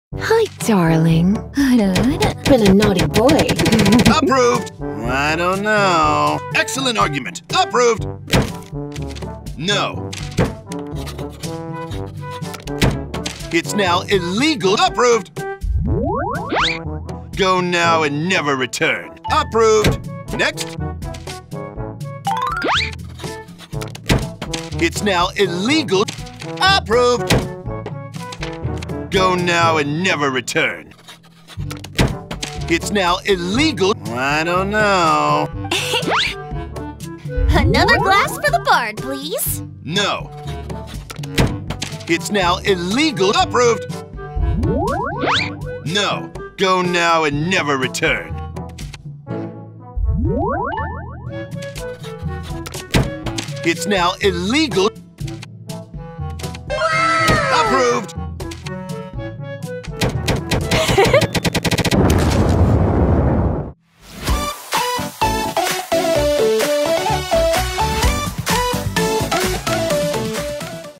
Hi, darling. Been a naughty boy. Approved! I don't know. Excellent argument. Approved! No. It's now illegal. Approved! Go now and never return. Approved! Next. It's now illegal. Approved! Go now and never return. It's now illegal. I don't know. Another glass for the bard, please. No. It's now illegal. Approved! No. Go now and never return. It's now illegal.